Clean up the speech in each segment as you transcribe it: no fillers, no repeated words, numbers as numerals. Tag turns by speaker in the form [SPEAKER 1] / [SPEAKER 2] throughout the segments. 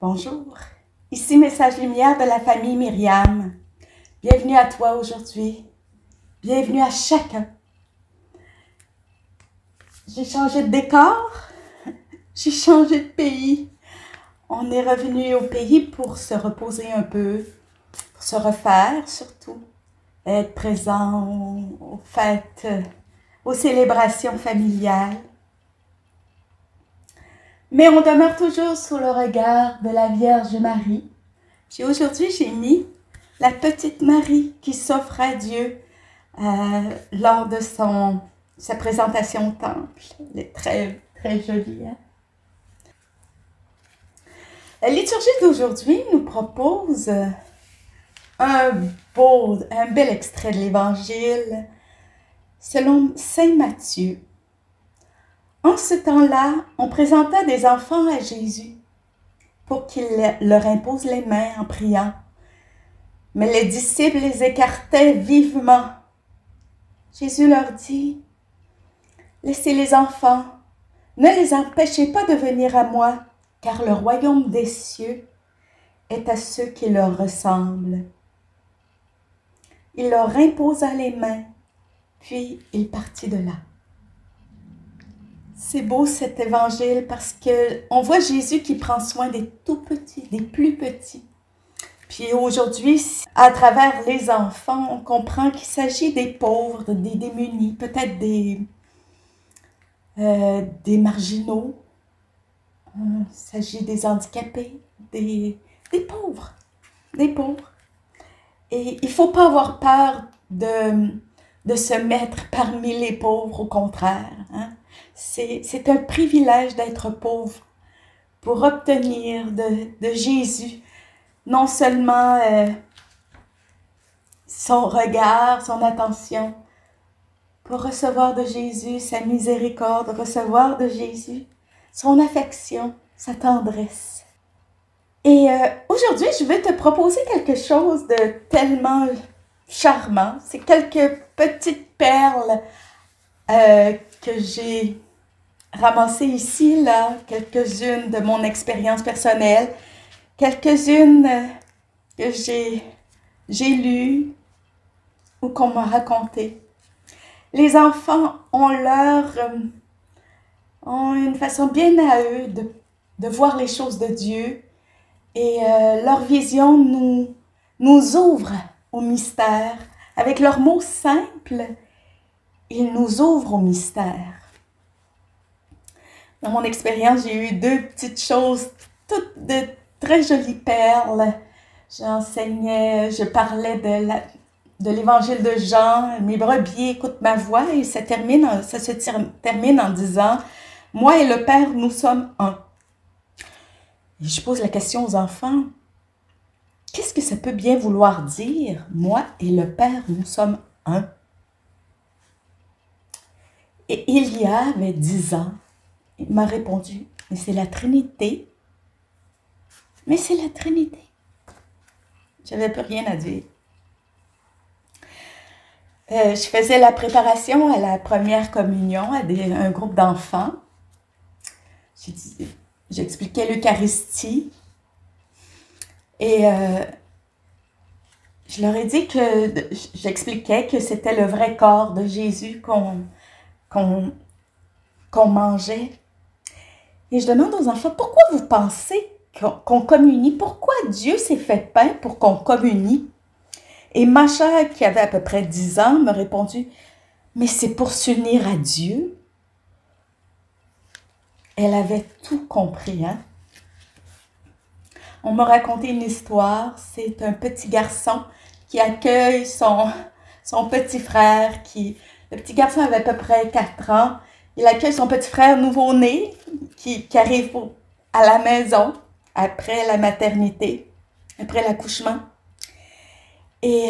[SPEAKER 1] Bonjour, ici Message Lumière de la famille Myriam. Bienvenue à toi aujourd'hui, bienvenue à chacun. J'ai changé de décor, j'ai changé de pays. On est revenu au pays pour se reposer un peu, pour se refaire surtout, être présent aux fêtes, aux célébrations familiales. Mais on demeure toujours sous le regard de la Vierge Marie. Puis aujourd'hui, j'ai mis la petite Marie qui s'offre à Dieu lors de sa présentation au temple. Elle est très, très jolie. Hein? La liturgie d'aujourd'hui nous propose un bel extrait de l'Évangile selon Saint Matthieu. En ce temps-là, on présenta des enfants à Jésus pour qu'il leur impose les mains en priant. Mais les disciples les écartaient vivement. Jésus leur dit, « Laissez les enfants, ne les empêchez pas de venir à moi, car le royaume des cieux est à ceux qui leur ressemblent. » Il leur imposa les mains, puis il partit de là. C'est beau cet évangile parce qu'on voit Jésus qui prend soin des tout petits, des plus petits. Puis aujourd'hui, à travers les enfants, on comprend qu'il s'agit des pauvres, des démunis, peut-être des marginaux. Il s'agit des handicapés, des pauvres, des pauvres. Et il ne faut pas avoir peur de se mettre parmi les pauvres, au contraire. Hein? C'est un privilège d'être pauvre pour obtenir de Jésus non seulement son regard, son attention, pour recevoir de Jésus sa miséricorde, recevoir de Jésus son affection, sa tendresse. Et aujourd'hui, je vais te proposer quelque chose de tellement charmant. C'est quelques petites perles que j'ai ramassées ici, là, quelques-unes de mon expérience personnelle, quelques-unes que j'ai lues ou qu'on m'a racontées. Les enfants ont une façon bien à eux de voir les choses de Dieu et leur vision nous ouvre au mystère. Avec leurs mots simples, ils nous ouvrent au mystère. Dans mon expérience, j'ai eu deux petites choses, toutes de très jolies perles. Je parlais de l'évangile de Jean, mes brebis écoutent ma voix, et ça se termine en disant, moi et le Père, nous sommes un. Et je pose la question aux enfants, qu'est-ce que ça peut bien vouloir dire, moi et le Père, nous sommes un? Et Ilia avait 10 ans, il m'a répondu, mais c'est la Trinité. Mais c'est la Trinité. J'avais plus rien à dire. Je faisais la préparation à la première communion à un groupe d'enfants. J'expliquais l'Eucharistie. Et je leur ai dit j'expliquais que c'était le vrai corps de Jésus qu'on mangeait. Et je demande aux enfants, pourquoi vous pensez qu'on communie? Pourquoi Dieu s'est fait pain pour qu'on communie? Et Macha, qui avait à peu près 10 ans, m'a répondu, mais c'est pour s'unir à Dieu. Elle avait tout compris, hein? On m'a raconté une histoire, c'est un petit garçon qui accueille son petit frère, le petit garçon avait à peu près 4 ans, il accueille son petit frère nouveau-né qui arrive à la maison après la maternité, après l'accouchement. Et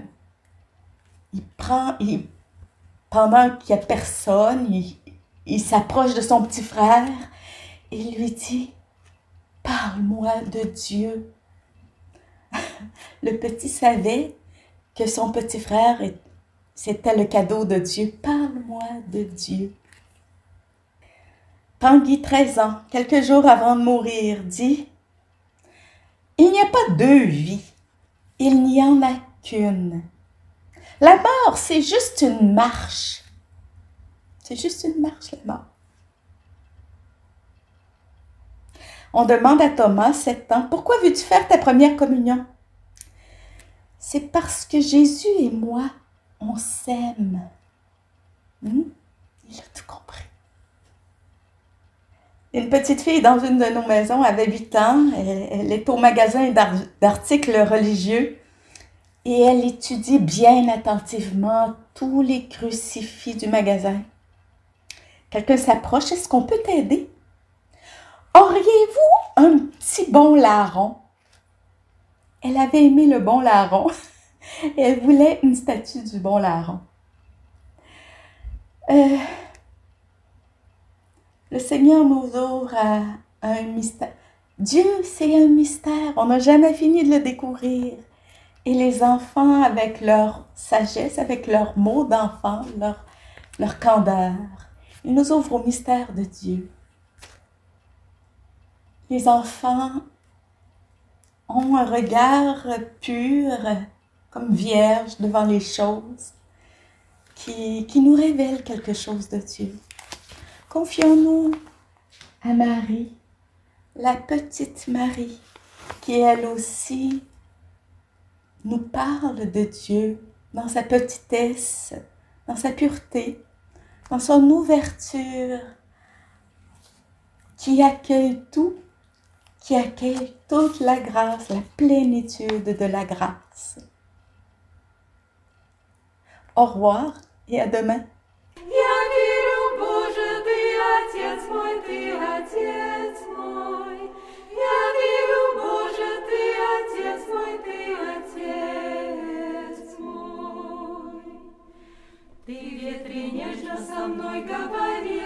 [SPEAKER 1] pendant qu'il n'y a personne, il s'approche de son petit frère et il lui dit, « Parle-moi de Dieu. » Le petit savait que son petit frère, c'était le cadeau de Dieu. « Parle-moi de Dieu. » Tanguy, 13 ans, quelques jours avant de mourir, dit, Il n'y a pas deux vies. Il n'y en a qu'une. La mort, c'est juste une marche. C'est juste une marche, la mort. On demande à Thomas, 7 ans, « Pourquoi veux-tu faire ta première communion? » C'est parce que Jésus et moi, on s'aime. Il a tout compris. Une petite fille dans une de nos maisons avait 8 ans. Elle est au magasin d'articles religieux et elle étudie bien attentivement tous les crucifix du magasin. Quelqu'un s'approche. « Est-ce qu'on peut t'aider? Auriez-vous un petit bon larron? » Elle avait aimé le bon larron. Elle voulait une statue du bon larron. Le Seigneur nous ouvre à un mystère. Dieu, c'est un mystère. On n'a jamais fini de le découvrir. Et les enfants, avec leur sagesse, avec leurs mots d'enfant, leur candeur, ils nous ouvrent au mystère de Dieu. Les enfants ont un regard pur, comme vierge devant les choses, qui nous révèle quelque chose de Dieu. Confions-nous à Marie, la petite Marie, qui elle aussi nous parle de Dieu dans sa petitesse, dans sa pureté, dans son ouverture, qui accueille tout, qui accueille toute la grâce, la plénitude de la grâce. Au revoir et à demain.
[SPEAKER 2] Ты ветре нежно со мной говори.